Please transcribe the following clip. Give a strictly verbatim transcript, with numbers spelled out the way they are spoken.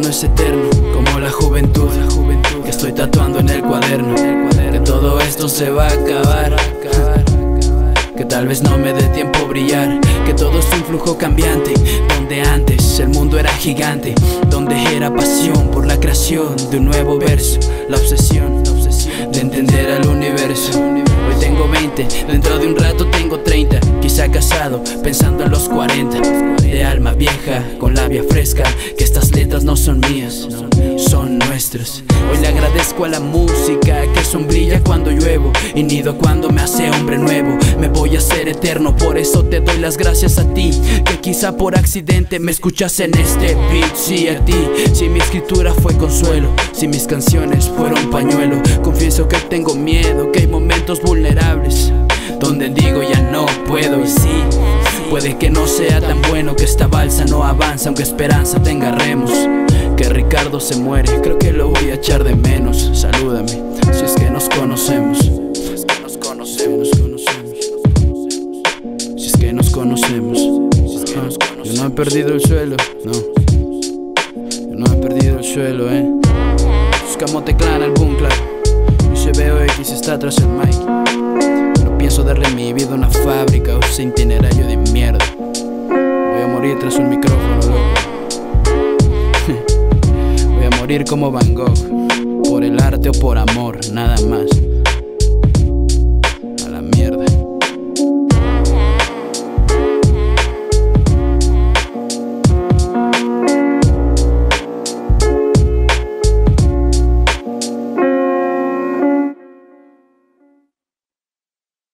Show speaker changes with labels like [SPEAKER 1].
[SPEAKER 1] es eterno, como la juventud, la juventud que estoy tatuando en el cuaderno. Que todo esto se va a acabar, que tal vez no me dé tiempo a brillar, que todo es un flujo cambiante, donde antes el mundo era gigante, donde era pasión por la creación de un nuevo verso, la obsesión de entender al universo. Hoy tengo veinte, dentro de un rato tengo treinta, quizá casado, pensando en los cuarenta. De alma vieja, con labia fresca, que estas letras no son mías, son nuestras. Hoy le agradezco a la música que sombrilla cuando lluevo y nido cuando me hace hombre nuevo. Me voy a hacer eterno, por eso te doy las gracias a ti, que quizá por accidente me escuchas en este beat. Sí, a ti, si mi escritura fue consuelo, si mis canciones fueron pañuelo. Confieso que tengo miedo, que hay momentos vulnerables donde digo ya no puedo. Y sí, puede que no sea tan bueno, que esta balsa no avanza aunque esperanza tenga remos, que Ricardo se muere, creo que lo voy a echar de menos. Salúdame, si es que nos conocemos, si es que nos conocemos, si es que nos conocemos. Yo no he perdido el suelo, no, yo no he perdido el suelo, eh. Buscamos Teclán, el boom clap, y C B O X está tras el mic. No pienso darle mi vida a una fábrica o ese itinerario de mierda. Voy a morir tras un micrófono, loco. Voy a morir como Van Gogh, por el arte o por amor, nada más.